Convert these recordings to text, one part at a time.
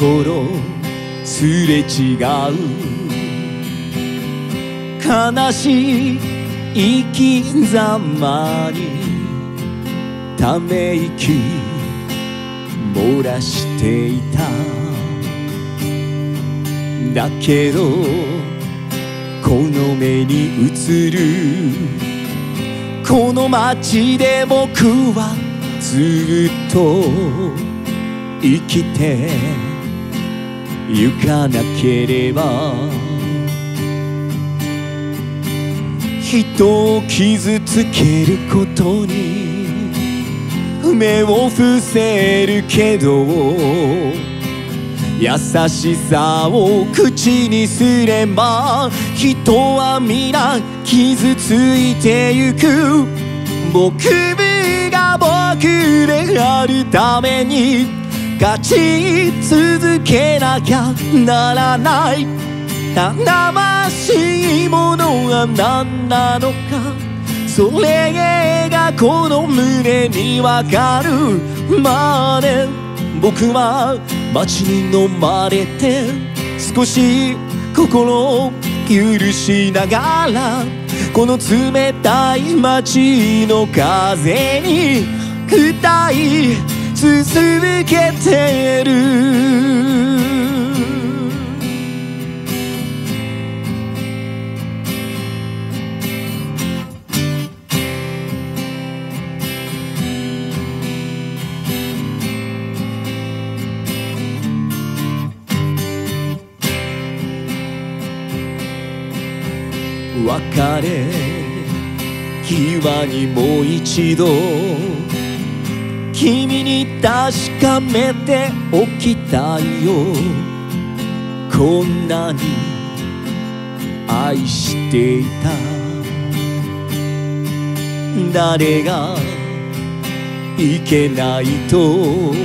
心すれ違う悲しい生き様にため息漏らしていた。だけどこの目に映るこの街で僕はずっと生きてゆかなければ。人を傷つけることに目を伏せるけど、優しさを口にすれば人は皆傷ついてゆく。僕が僕であるために勝ち続けなきゃならない。魂ものは何なのか、それがこの胸にわかるまで。僕は街に飲まれて少し心を許しながら、この冷たい街の風に歌い続けてる。別れ際にもう一度君に確かめておきたいよ。こんなに愛していた。誰がいけないと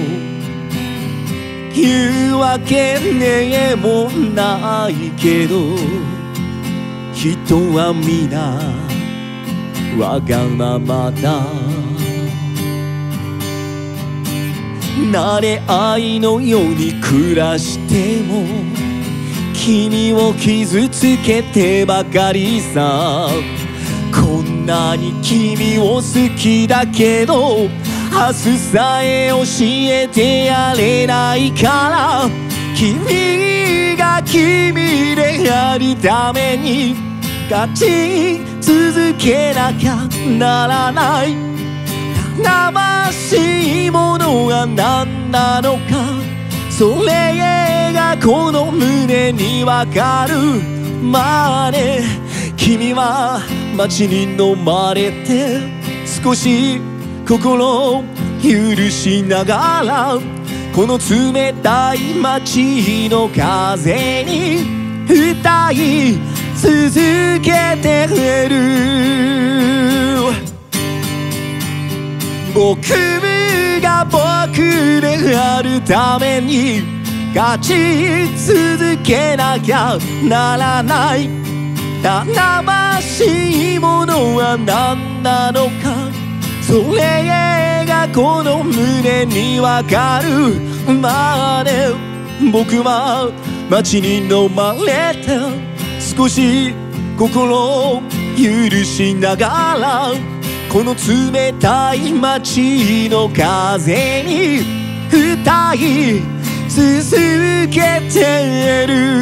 いうわけねえもないけど、人は皆わがままだ。慣れ合いのように暮らしても君を傷つけてばかりさ。こんなに君を好きだけど明日さえ教えてやれないから、君が君であるために勝ち続けなきゃならない。魂ものは何なのか、それがこの胸にわかるまで。君は街に飲まれて少し心を許しながら、この冷たい街の風に歌い続けてる。僕が僕であるために勝ち続けなきゃならない。魂ものは何なのか、それがこの胸にわかるまで。僕は街に飲まれて少し心を許しながら、この冷たい街の風に歌い続けてる。